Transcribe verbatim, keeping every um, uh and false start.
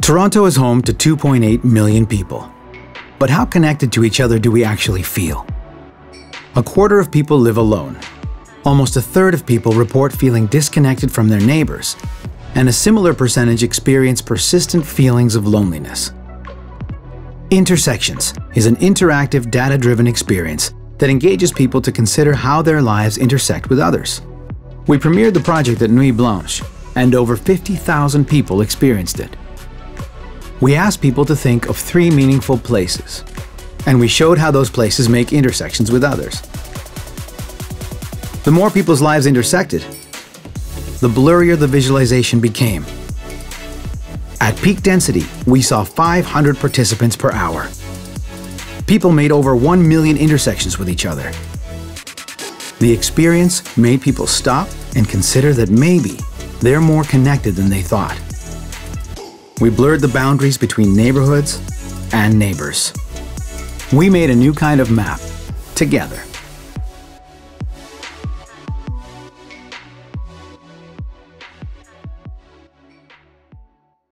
Toronto is home to two point eight million people. But how connected to each other do we actually feel? A quarter of people live alone. Almost a third of people report feeling disconnected from their neighbors, and a similar percentage experience persistent feelings of loneliness. Intersections is an interactive, data-driven experience that engages people to consider how their lives intersect with others. We premiered the project at Nuit Blanche, and over fifty thousand people experienced it. We asked people to think of three meaningful places, and we showed how those places make intersections with others. The more people's lives intersected, the blurrier the visualization became. At peak density, we saw five hundred participants per hour. People made over one million intersections with each other. The experience made people stop and consider that maybe they're more connected than they thought. We blurred the boundaries between neighborhoods and neighbors. We made a new kind of map together.